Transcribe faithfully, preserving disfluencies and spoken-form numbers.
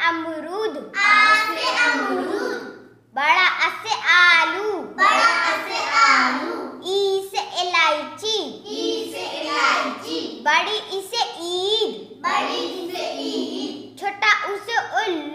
अमरूद, आ से अमरूद। बड़ा अ से आलू, बड़ा अ से आलू। ई से इलायची, ई से इलायची। बड़ी ई से ईद, बड़ी ई से ईद। छोटा उ से उल्लू,